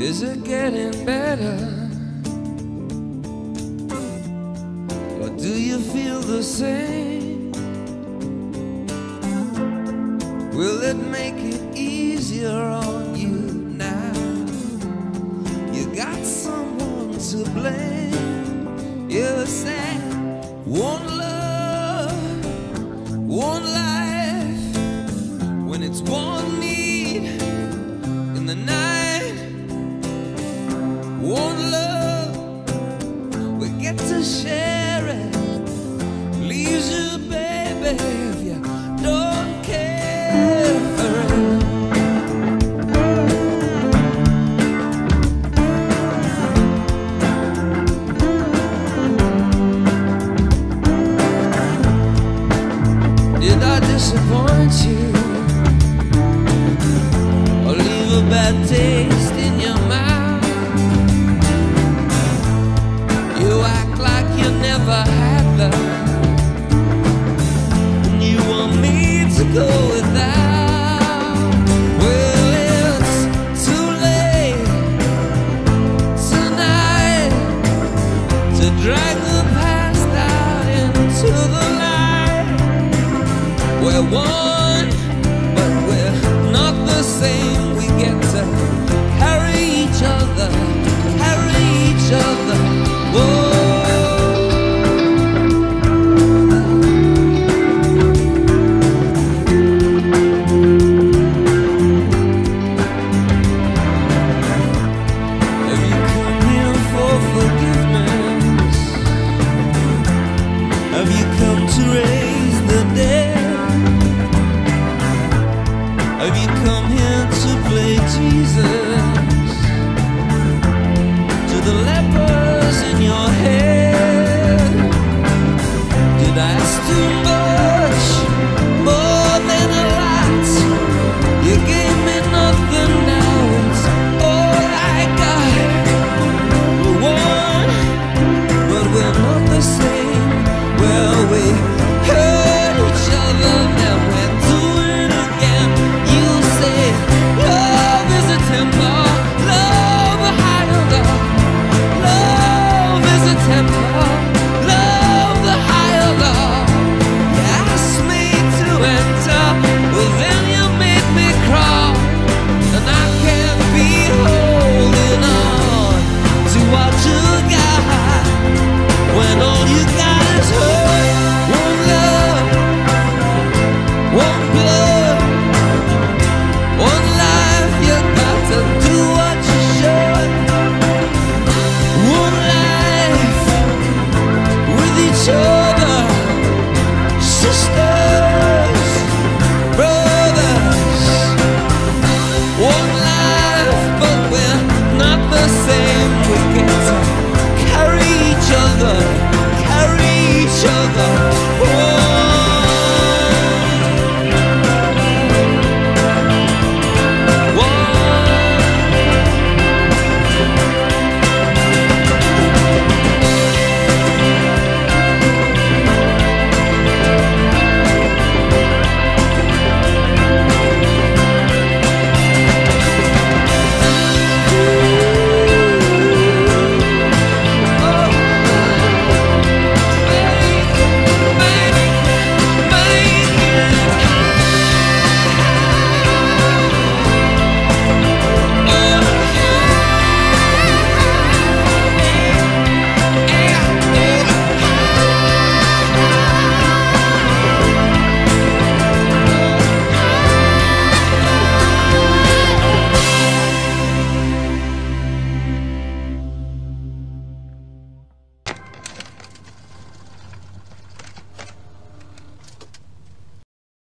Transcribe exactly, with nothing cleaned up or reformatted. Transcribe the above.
Is it getting better? Or do you feel the same? Will it make it easier on you now? You got someone to blame. You said one love, one life, when it's one need in the night, one love, we get to share it. Leaves you, baby, if you don't care for it. Did I disappoint you, or leave a bad taste in your mouth? You act like you never had love, and you want me to go without. Well, it's too late tonight to drag the past out into the light. We're one, but we're not the same. We get to carry each other, carry each other. Whoa. Have you come here for forgiveness? Have you come to raise the dead? Have you come here to play Jesus?